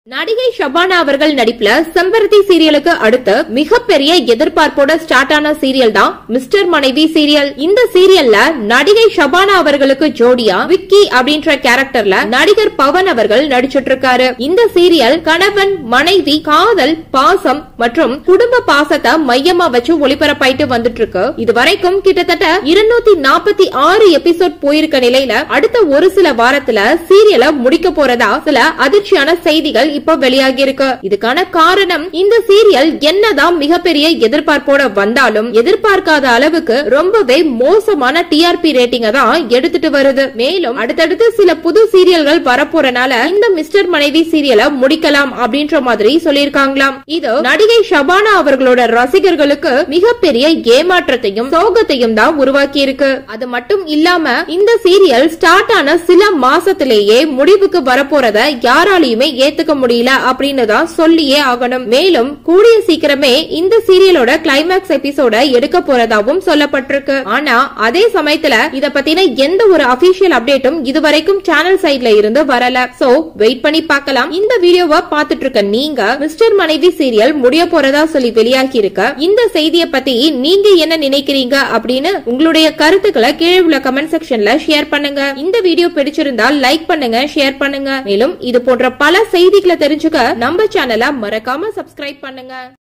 நடிகை ஷபானா அவர்கள் நடிப்புல செம்பருத்தி சீரியலுக்கு அடுத்து மிகப்பெரிய எதிர்பார்ப்போட ஸ்டார்ட் ஆன சீரியல் தான் மிஸ்டர் மனைவி சீரியல். இந்த சீரியல்ல நடிகை ஷபானா அவர்களுக்கு ஜோடியா விக்கி அப்படின்ற கேரக்டர்ல நடிகர் பவன் அவர்கள் நடிச்சிட்டு இருக்காரு. இந்த சீரியல் கணவன் மனைவி காதல் பாசம் மற்றும் குடும்ப பாசத்தை மையமா வச்சு ஒளிபரப்பாயிட்டு வந்துட்டு இருக்கு. இதுவரைக்கும் கிட்டத்தட்ட 246 எபிசோட் போயிருக்க நிலையில அடுத்த ஒரு சில வாரத்துல சீரியலை முடிக்க போறதா சில அதிர்ச்சியான செய்திகள் இப்ப வெளியாகி இருக்கு. இதுக்கான காரணம் இந்த சீரியல் என்னதான் மிகப்பெரிய எதிர்பார்ப்போட வந்தாலும் எதிர்பார்க்காத அளவுக்கு ரொம்பவே மோசமான டிஆர்பி ரேட்டிங்க தான் எடுத்துட்டு வருது. மேலும் அடுத்தடுத்து சில புது சீரியல்கள் வரப்போறனால இந்த மிஸ்டர் மனைவி சீரியலை முடிக்கலாம் அப்படின்ற மாதிரி சொல்லியிருக்காங்களாம். இது நடிகை ஷபானா அவர்களோட ரசிகர்களுக்கு மிகப்பெரிய ஏமாற்றத்தையும் சோகத்தையும் தான் உருவாக்கி இருக்கு. அது மட்டும் இல்லாம இந்த சீரியல் ஸ்டார்ட் ஆன சில மாசத்திலேயே முடிவுக்கு வரப்போறத யாராலையுமே ஏத்துக்க முடியல அப்படின்னு தான் சொல்லியே ஆகணும். மேலும் கூடிய சீக்கிரமே இந்த சீரியலோட கிளைமேக்ஸ் எபிசோட எடுக்க போறதாவும் சொல்லப்பட்டிருக்கு. ஆனா அதே சமயத்துல இத பத்தின எந்த ஒரு அபிஷியல் அப்டேட்டும் இதுவரைக்கும் சேனல் சைட்ல இருந்து வரல. சோ வெயிட் பண்ணி பார்க்கலாம். இந்த வீடியோவை பார்த்துட்டு இருக்க நீங்க மிஸ்டர் மனைவி சீரியல் முடிய போறதா சொல்லி வெளியாகி இருக்க இந்த செய்தியை பத்தி நீங்க என்ன நினைக்கிறீங்க அப்படின்னு உங்களுடைய கருத்துக்களை கீழே உள்ள கமெண்ட் செக்ஷன்ல ஷேர் பண்ணுங்க. இந்த வீடியோ பிடிச்சிருந்தா லைக் பண்ணுங்க, ஷேர் பண்ணுங்க. மேலும் இது போன்ற பல செய்திகளை தெரிஞ்சுக்க நம்ம சேனலை மறக்காம சப்ஸ்கிரைப் பண்ணுங்க.